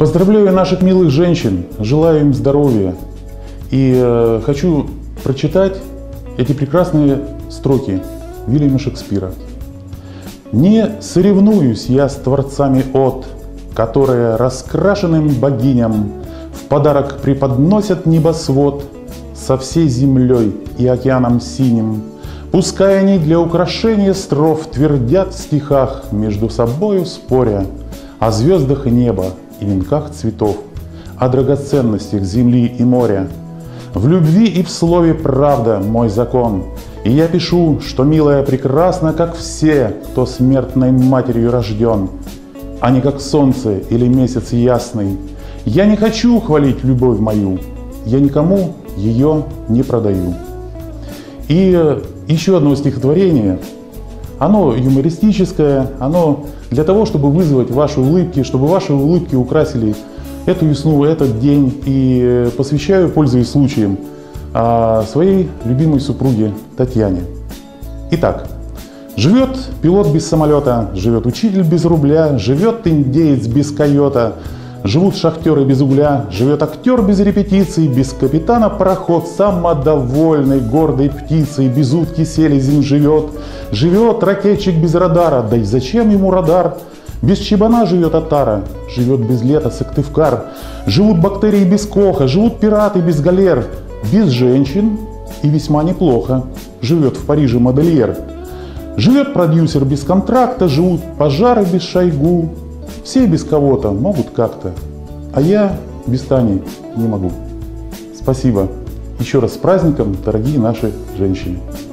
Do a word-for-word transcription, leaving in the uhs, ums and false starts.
Поздравляю наших милых женщин, желаю им здоровья. И э, хочу прочитать эти прекрасные строки Вильяма Шекспира. «Не соревнуюсь я с творцами от, которые раскрашенным богиням в подарок преподносят небосвод со всей землей и океаном синим, пускай они для украшения строф твердят в стихах, между собою споря о звездах и неба и венках цветов, о драгоценностях земли и моря. В любви и в слове правда мой закон, и я пишу, что милая прекрасна, как все, кто смертной матерью рожден, а не как солнце или месяц ясный. Я не хочу хвалить любовь мою, я никому ее не продаю». И еще одно стихотворение, оно юмористическое, оно для того, чтобы вызвать ваши улыбки, чтобы ваши улыбки украсили эту весну, этот день. И посвящаю, пользуясь случаем, своей любимой супруге Татьяне. Итак, живет пилот без самолета, живет учитель без рубля, живет индеец без койота, живут шахтеры без угля, живет актер без репетиций, без капитана пароход, самодовольной гордой птицей, без утки селезень живет, живет ракетчик без радара, да и зачем ему радар? Без чебана живет отара, живет без лета Сыктывкар, живут бактерии без коха, живут пираты без галер, без женщин и весьма неплохо живет в Париже модельер. Живет продюсер без контракта, живут пожары без Шойгу. Все без кого-то могут как-то, а я без Тани не могу. Спасибо. Еще раз с праздником, дорогие наши женщины.